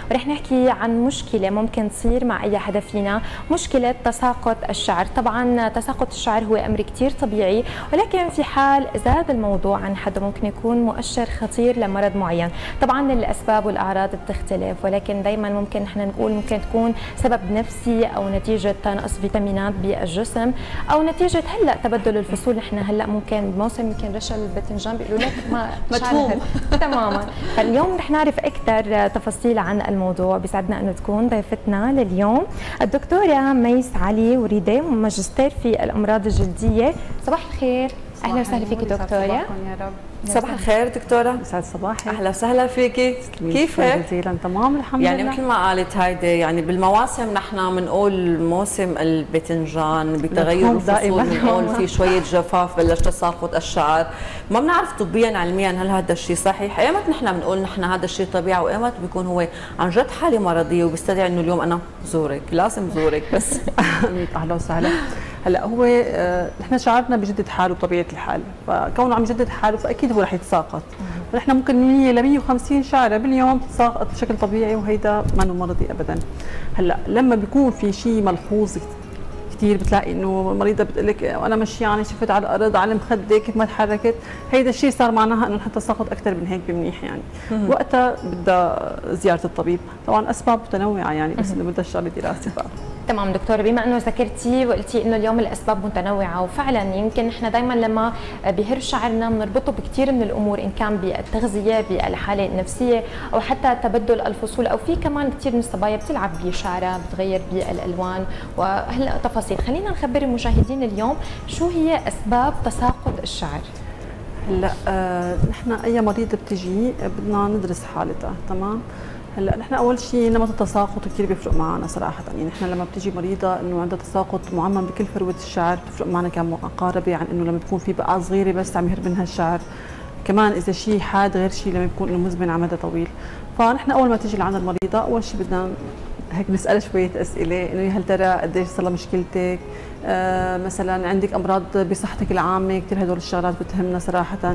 ورح نحكي عن مشكله ممكن تصير مع اي حدا فينا، مشكله تساقط الشعر. طبعا تساقط الشعر هو امر كثير طبيعي، ولكن في حال زاد الموضوع عن حده ممكن يكون مؤشر خطير لمرض معين. طبعا الاسباب والاعراض بتختلف، ولكن دائما ممكن نحن نقول ممكن تكون سبب نفسي او نتيجه نقص فيتامينات بالجسم، او نتيجه هلا تبدل الفصول. نحن هلا ممكن بموسم يمكن رشا الباذنجان بيقولوا لك ما مدفوم تماما. فاليوم رح نعرف اكثر تفاصيل عن الموضوع. بيسعدنا انه تكون ضيفتنا لليوم الدكتوره ميس علي وريده، ماجستير في الامراض الجلديه. صباح الخير، اهلا وسهلا فيكي دكتوره. يا رب. صباح الخير دكتوره. يسعد صباحك. اهلا وسهلا فيكي. كيفك؟ جزيلا تمام الحمد لله. يعني مثل ما قالت هيدي، يعني بالمواسم نحن بنقول موسم الباذنجان بتغير الفصول، بنقول في شويه جفاف، بلش تساقط الشعر. ما بنعرف طبيا علميا هل هذا الشيء صحيح، ايمت نحن بنقول نحن هذا الشيء طبيعي، وايمت بيكون هو عن جد حاله مرضيه وبيستدعي انه اليوم انا زورك، لازم زورك بس. اهلا وسهلا. هلا هو نحن شعرنا بجدد حاله بطبيعه الحال، فكونه عم يجدد حاله فاكيد هو رح يتساقط. فنحن ممكن من 100 ل 150 شعره باليوم تتساقط بشكل طبيعي، وهيدا ما انه مرضي ابدا. هلا لما بيكون في شيء ملحوظ كثير، بتلاقي انه المريضه بتقول لك وانا مشيانه شفت على الارض على المخده كيف ما تحركت، هيدا الشيء صار معناها انه نحن تساقط اكثر من هيك بمنيح يعني. وقتها بدها زياره الطبيب، طبعا اسباب متنوعه يعني، بس انه بدها الشغله دراسه بقى. تمام دكتوره، بما انه ذكرتي وقلتي انه اليوم الاسباب متنوعه، وفعلا يمكن نحن دائما لما بيهر شعرنا بنربطه بكثير من الامور، ان كان بالتغذيه، بالحاله النفسيه، او حتى تبدل الفصول، او في كمان كثير من الصبايا بتلعب بشعرها، بتغير بالالوان وهلا تفاصيل. خلينا نخبر المشاهدين اليوم شو هي اسباب تساقط الشعر. هلا نحن اي مريضه بتجي بدنا ندرس حالتها، تمام؟ هلا نحن اول شيء نمط التساقط كثير بيفرق معنا صراحه، يعني نحن لما بتيجي مريضه انه عندها تساقط معمم بكل فروه الشعر بتفرق معنا كمقاربه عن انه لما تكون في بقعه صغيره بس عم يهرب منها الشعر. كمان اذا شيء حاد غير شيء لما يكون انه مزمن على مدى طويل. فنحن اول ما تيجي لعند المريضه اول شيء بدنا هيك نسال شويه اسئله، انه هل ترى قديش صار لها مشكلتك؟ مثلا عندك امراض بصحتك العامه، كثير هدول الشغلات بتهمنا صراحه.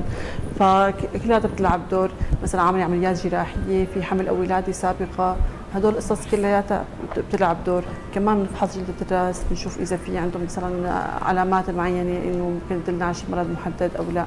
فكلها بتلعب دور، مثلا عامله عمليات جراحيه، في حمل او ولاده سابقه، هدول القصص كلياتها بتلعب دور. كمان بنفحص جلده الراس، بنشوف اذا في عندهم مثلا علامات معينه انه ممكن تدلنا على شيء مرض محدد او لا.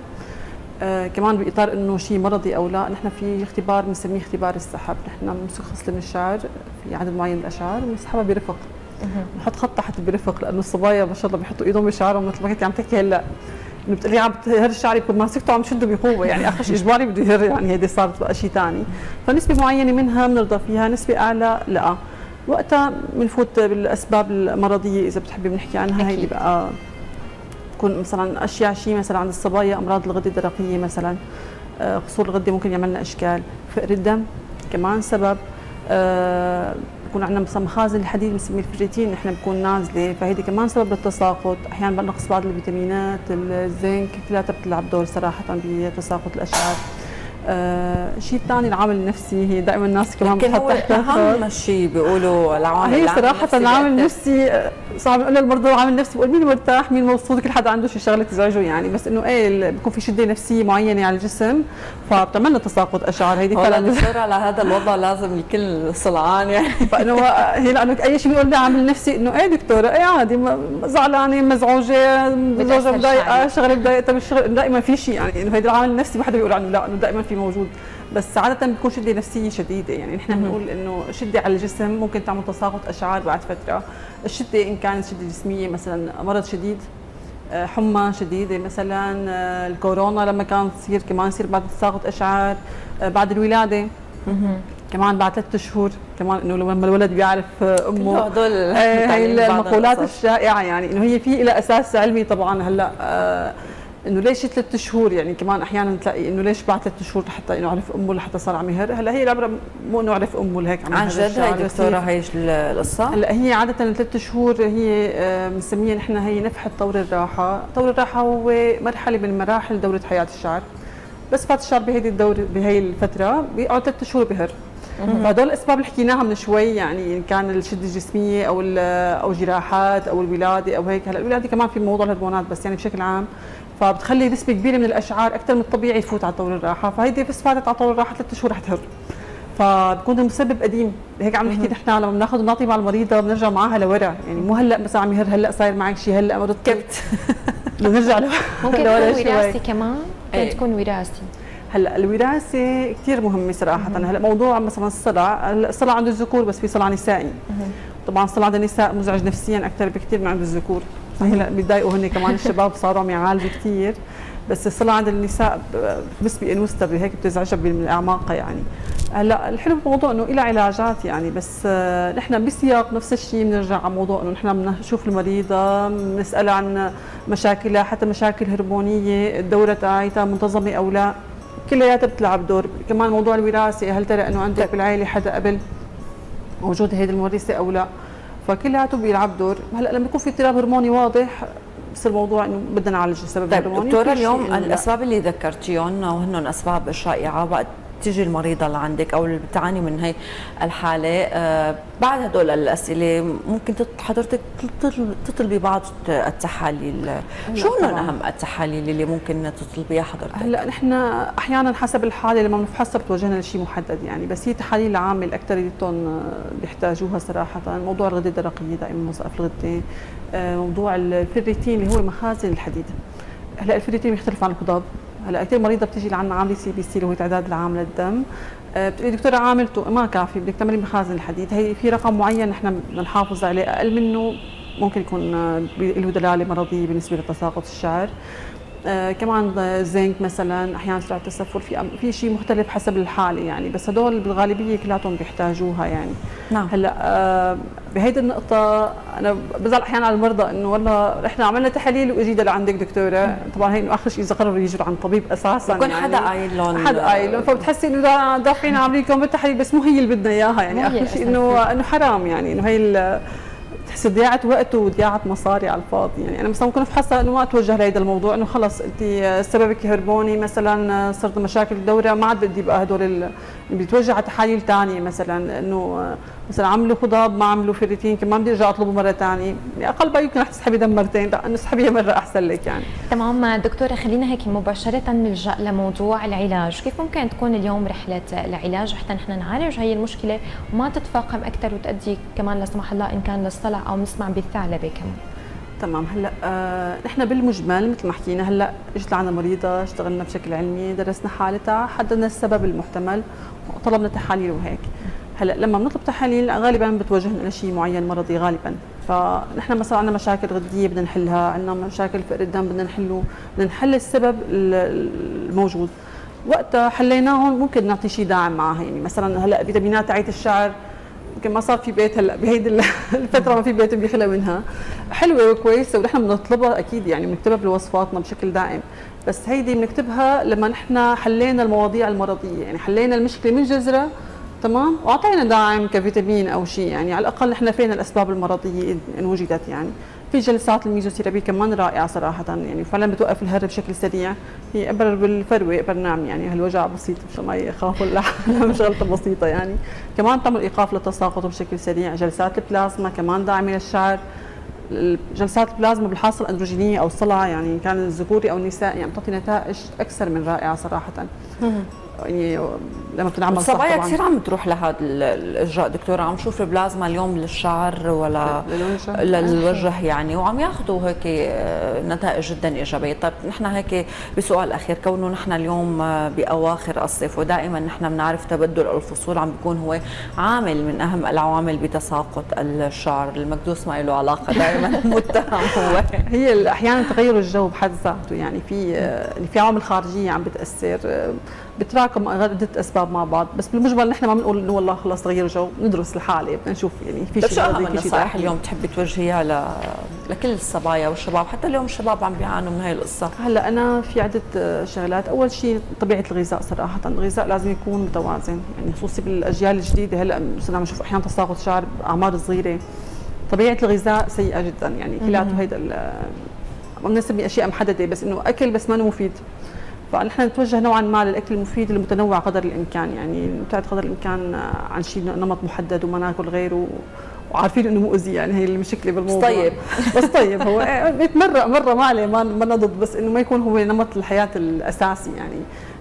كمان باطار انه شيء مرضي او لا، نحن في اختبار بنسميه اختبار السحب، نحن بنمسك خصله من الشعر في عدد معين من الاشعار وبنسحبها برفق. بنحط خط تحت برفق، لانه الصبايا ما شاء الله بيحطوا ايدهم بشعرهم مثل ما كنت عم تحكي هلا، انه بتقولي عم تهر الشعر يكون ماسكته عم تشده بقوه، يعني اخر شيء اجباري بده يهر، يعني هيدي صارت بقى شيء ثاني. فنسبه معينه منها بنرضى فيها، نسبه اعلى لا. وقتها بنفوت بالاسباب المرضيه اذا بتحبي بنحكي عنها. هيدي بقى تكون مثلا اشياء شيء مثلا عند الصبايا امراض الغده الدرقيه مثلا، قصور الغده ممكن يعمل لنا اشكال، فقر الدم كمان سبب، بكون عندنا مثلا مخازن الحديد بنسميه الفريتين نحن بكون نازله، فهيدي كمان سبب للتساقط. احيانا بنقص بعض الفيتامينات، الزنك، كلها بتلعب دور صراحه بتساقط الاشعار. الشيء الثاني العامل النفسي، هي دائما الناس كمان بتحط تحتها اهم شيء بيقولوا العامل. هي صراحه العامل النفسي صعب نقول للمرضى العامل النفسي، بقول مين مرتاح مين مبسوط، كل حدا عنده شي شغله تزعجه يعني، بس انه ايه بيكون في شده نفسيه معينه على الجسم فبتعمل لنا تساقط اشعار. هيدي فعلا دكتوره على هذا الوضع لازم الكل صلعان يعني. فانه هي لانه اي شيء بيقول لي عامل نفسي انه ايه دكتوره ايه عادي زعلانه مزعوجه زوجها مضايقه شغله مضايقتها بالشغل، دائما في شيء يعني انه هيدا العامل النفسي ما حدا بيقول عنه لا، انه دائما في موجود، بس عاده بتكون شده نفسيه شديده. يعني نحن بنقول انه شده على الجسم ممكن تعمل تساقط اشعار بعد فتره. الشده ان كانت شده جسميه مثلا مرض شديد، حمى شديده مثلا، الكورونا لما كانت تصير كمان يصير بعد تساقط اشعار، بعد الولاده كمان بعد 3 شهور كمان، انه لما الولد بيعرف امه. هدول هي المقولات الشائعه يعني انه هي في لها اساس علمي طبعا. هلا انه ليش 3 شهور يعني كمان احيانا تلاقي انه ليش بعد 3 شهور لحتى انه عرف امه لحتى صار عم يهر. هلا هي العبره مو انه عرف امه لهيك عن جد هي دكتوره هي القصه. هلا هي عاده 3 شهور هي بنسميها نحن هي نفحه طور الراحه. طور الراحه هو مرحله من مراحل دوره حياه الشعر، بس فات الشعر بهيدي الدوره بهي الفتره بيقعد 3 شهور بهر. فهدول الاسباب اللي حكيناها من شوي، يعني ان كان الشده الجسميه او جراحات او الولاده او هيك. هلا الولاده كمان في موضوع الهرمونات، بس يعني بشكل عام فبتخلي نسبه كبيره من الاشعار اكثر من الطبيعي تفوت على طور الراحه، فهيدي بس فاتت على طور الراحه 3 شهور رح تهر. فبكون المسبب قديم. هيك عم نحكي نحن لما بناخذ ونعطي مع المريضه بنرجع معها لورا، يعني مو هلا مثلا عم يهر هلا صاير معك شيء هلا مرضت بنرجع ممكن تكون وراثي كمان، ممكن تكون وراثي. هلا الوراثه كثير مهمه صراحه. هلا موضوع مثلا الصلع، الصلع عند الذكور بس في صلع نسائي. طبعا الصلع عند النساء مزعج نفسيا اكثر بكثير من عند الذكور. هلا بيتضايقوا هن كمان الشباب صاروا عم يعالجوا كثير، بس الصلع عند النساء بنسبه انوثه هيك بتزعجها من اعماقها يعني. هلا الحلو بالموضوع انه له علاجات يعني، بس نحن بسياق نفس الشيء بنرجع على موضوع انه نحن بنشوف المريضه بنسالها عن مشاكلها، حتى مشاكل هرمونيه، الدوره تاعتها منتظمه او لا، كلياتها بتلعب دور. كمان موضوع الوراثه، هل ترى انه عندك بالعائله حدا قبل موجود هيدي المورثه او لا، فكلياته بيلعب دور. هلا لما يكون في اضطراب هرموني واضح بصير الموضوع انه بدنا نعالج السبب الهرموني. طيب دكتوره، اليوم الاسباب اللي ذكرتيهم وهن اسباب شائعه وقت تيجي المريضه لعندك او اللي بتعاني من هي الحاله، بعد هدول الاسئله ممكن حضرتك تطلبي بعض التحاليل. شو هن اهم التحاليل اللي ممكن تطلبيها حضرتك؟ هلا نحن احيانا حسب الحاله لما بنفحصها بتوجهنا لشيء محدد يعني، بس هي تحاليل عامه الاكثريتهم بيحتاجوها صراحه. موضوع الغده الدرقيه دائما وظائف الغده، موضوع الفيريتين اللي هو مخازن الحديد. هلا الفيريتين بيختلف عن الخضاب. هلا كثير مريضه بتيجي لعنا عامله سي بي سي اللي هو تعداد العام للدم، بتقولي دكتوره عاملته ما كافي، بدك تعملي مخازن الحديد. هي في رقم معين نحن بدنا نحافظ عليه، اقل منه ممكن يكون له دلاله مرضيه بالنسبه لتساقط الشعر. كمان زنك مثلا، احيانا سرعه التسفل، في شيء مختلف حسب الحاله يعني، بس هدول بالغالبيه كلاتهم بيحتاجوها يعني. نعم. هلا بهيدي النقطه انا بزعل احيانا على المرضى انه والله احنا عملنا تحاليل واجينا لعندك دكتوره، طبعا هي انه اخر شيء اذا قرروا يجوا عند طبيب اساسا بكون يعني حدا قايل لهم، حدا قايل لهم، فبتحسي انه دافعين عاملين لكم التحاليل بس مو هي اللي بدنا اياها يعني. اخر شيء انه حرام يعني، انه هي بتحسي ضياعه وقت وضياعه مصاري على الفاضي يعني. انا مثلا ممكن افحصها انه ما اتوجه لهذا الموضوع، انه خلص انت سببك هرموني مثلا، صرت مشاكل الدوره، ما عاد بدي بقى هدول اللي بيتوجه على تحاليل ثانيه مثلا، انه مثلا عملوا خضاب ما عملوا فيريتين كمان بدي ارجع اطلبه مره ثانيه يعني. اقل بقى يمكن رح تسحبي دم مرتين، لا انه اسحبيها مره احسن لك يعني. تمام دكتوره، خلينا هيك مباشره نلجا لموضوع العلاج. كيف ممكن تكون اليوم رحله العلاج حتى نحن نعالج هي المشكله وما تتفاقم اكثر وتؤدي كمان لا سمح الله ان كان للصلع او نسمع بالثعلبه كمان؟ تمام. هلا نحن بالمجمل مثل ما حكينا، هلا اجت لعنا مريضه، اشتغلنا بشكل علمي، درسنا حالتها، حددنا السبب المحتمل وطلبنا تحاليل وهيك. هلا لما بنطلب تحاليل غالبا بتوجهنا لشيء معين مرضي غالبا. فنحن مثلا عندنا مشاكل غديه بدنا نحلها، عندنا مشاكل فقر الدم بدنا نحله، بدنا نحل السبب الموجود. وقتها حليناهم ممكن نعطي شيء داعم معها يعني. مثلا هلا فيتامينات تاعت الشعر يمكن ما صار في بيت هلا بهيدي الفتره، ما في بيت بيخلى منها، حلوه وكويسه ونحن بنطلبها اكيد يعني، بنكتبها بوصفاتنا بشكل دائم. بس هيدي بنكتبها لما نحن حلينا المواضيع المرضيه يعني، حلينا المشكله من جذرها تمام، واعطينا داعم كفيتامين او شيء يعني، على الاقل نحن فينا الاسباب المرضيه ان وجدت يعني. في جلسات الميزوثيرابي كمان رائعه صراحه يعني، فعلا بتوقف الهر بشكل سريع. هي ابر بالفروه، ابر ناعم يعني، هالوجع بسيط مشان ما يخافوا شغلته بسيطه يعني. كمان تعمل ايقاف للتساقط بشكل سريع. جلسات البلازما كمان داعمه للشعر. جلسات البلازما بالحاصه الاندروجينيه او الصلع يعني، كان الذكوري او النسائي يعني، بتعطي نتائج اكثر من رائعه صراحه يعني لما بتنعمل صح. الصبايا كثير عم تروح لهذا الاجراء دكتوره، عم نشوف البلازما اليوم للشعر ولا للوجه يعني، وعم ياخذوا هيك نتائج جدا ايجابيه. طيب نحن هيك بسؤال اخير، كونه نحن اليوم باواخر الصيف ودائما نحن بنعرف تبدل الفصول عم بيكون هو عامل من اهم العوامل بتساقط الشعر، المكدوس ما له علاقه دائما متهم هو. هي احيانا تغير الجو بحد ذاته يعني، في عوامل خارجيه عم بتاثر، بتراكم عدة اسباب مع بعض. بس بالمجمل نحن ما بنقول انه والله خلص تغير جو، ندرس الحاله بدنا نشوف يعني في شيء مرضي، في شيء نصائح اليوم تحبي توجهيها لكل الصبايا والشباب، حتى اليوم الشباب عم بيعانوا من هاي القصه؟ هلا انا في عده شغلات. اول شيء طبيعه الغذاء صراحه، الغذاء لازم يكون متوازن يعني، خصوصي بالاجيال الجديده. هلا صرنا عم نشوف احيانا تساقط شعر باعمار صغيره، طبيعه الغذاء سيئه جدا يعني. كلياته هيدا ما بنسمي اشياء محدده، بس انه اكل بس ما مفيد. فنحن نتوجه نوعا ما للاكل المفيد المتنوع قدر الامكان يعني، نبتعد قدر الامكان عن شيء نمط محدد وما ناكل غيره، وعارفين انه مؤذي يعني. هي المشكله بالموضوع. طيب بس طيب هو بيتمرق مره ما عليه، ما ضد، بس انه ما يكون هو نمط الحياه الاساسي يعني.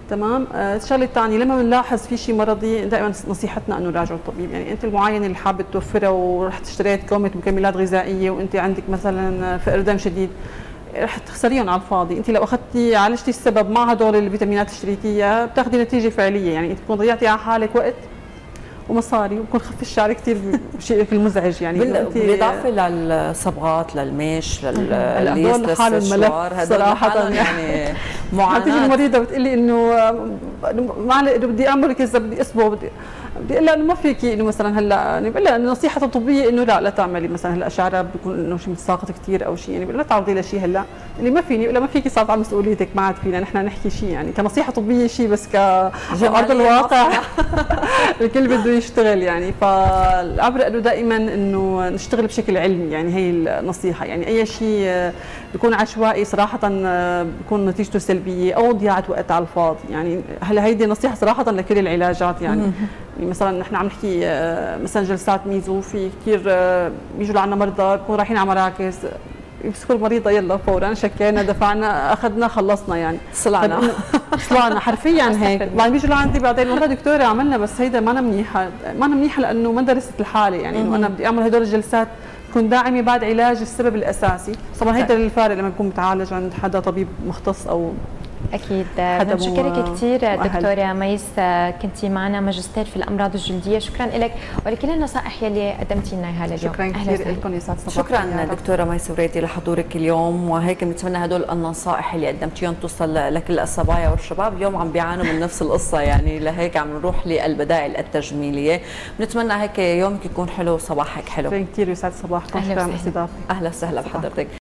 تمام. الشغله الثانيه لما بنلاحظ في شيء مرضي دائما نصيحتنا انه راجعوا الطبيب. يعني انت المعاينه اللي حابه توفرها ورحت اشتريت كومه مكملات غذائيه وانت عندك مثلا فقر دم شديد، رح تخسريهم على الفاضي. انت لو اخذتي عالجتي السبب مع هدول الفيتامينات اللي اشتريتيها بتاخذي نتيجه فعليه. يعني انت بتكون ضيعتي على حالك وقت ومصاري وبكون خف الشعر كثير بشيء المزعج. يعني بالاضافه للصبغات للميش هدول لحالهم ملف صراحه. يعني معاناه تيجي المريضه بتقول لي انه معلش بدي اعمل كذا بدي اصبغ بدي اقول لها انه ما فيكي انه مثلا هلا بقول لها انه نصيحه طبيه انه لا تعملي مثلا هلا شعرها بيكون انه شيء متساقط كثير او شيء. يعني بقول لها تعرضي لشيء هلا اللي ما فيني ولا ما فيكي صارت على مسؤوليتك ما عاد فينا نحن نحكي شيء يعني كنصيحه طبيه شيء بس كارض الواقع الكل بده يشتغل. يعني فالعبره انه دائما انه نشتغل بشكل علمي. يعني هي النصيحه. يعني اي شيء بيكون عشوائي صراحه بيكون نتيجته سلبيه او ضياعه وقت على الفاضي. يعني هلا هيدي نصيحه صراحه لكل العلاجات. يعني مثلا نحن عم نحكي مثلا جلسات ميزو في كثير بيجوا لعنا مرضى بيكونوا رايحين على مراكز يمسكوا المريضه يلا فورا شكينا دفعنا اخذنا خلصنا يعني صلعنا حرفيا هيك. بعدين بيجوا لعندي بعدين والله دكتوره عملنا بس هيدا ما منيحه لانه ما درست الحاله. يعني انه انا بدي اعمل هدول الجلسات تكون داعمه بعد علاج السبب الاساسي. طبعا هيدا الفارق لما بكون متعالج عند حدا طبيب مختص او اكيد. بنشكرك كثير دكتوره ميس، كنتي معنا ماجستير في الامراض الجلديه. شكرا لك ولكل النصائح يلي قدمتي لنا هذا اليوم. شكرا كثير لكم. يسعد صباحكم. شكرا دكتوره ميس وريدي لحضورك اليوم. وهيك بنتمنى هدول النصائح اللي قدمتيهم توصل لكل الصبايا والشباب اليوم عم بيعانوا من نفس القصه. يعني لهيك عم نروح للبدائل التجميليه. بنتمنى هيك يومك يكون حلو وصباحك حلو. شكرا كثير. يسعد صباحكم. شكرا على الاستضافه. اهلا وسهلا بحضرتك.